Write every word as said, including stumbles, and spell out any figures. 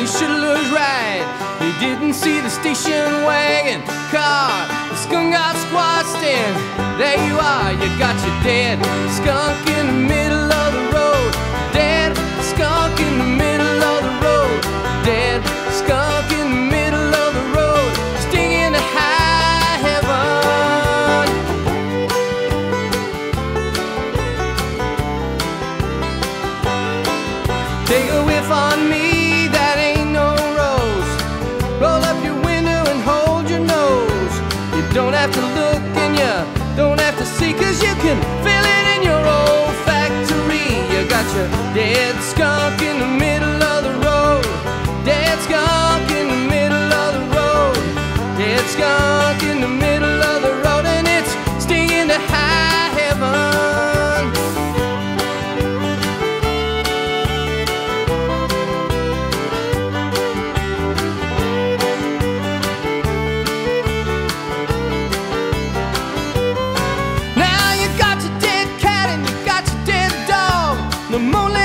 should've looked right. He didn't see the station wagon car. The skunk got squashed in. There you are, you got your dead skunk in the middle of the road. Dead skunk in the middle of the road. Dead skunk in the middle of the road. Stinging to high heaven. Take a whiff on me, that ain't no rose. Roll up your window and hold your nose. You don't have to look and you don't have to see, 'cause you can feel it in your olfactory. You got your dead skunk in the middle of the road. Dead skunk in the middle of the road. Dead skunk in the middle of the road. And it's stinging to high heaven. Now you got your dead cat and you got your dead dog. The moonlight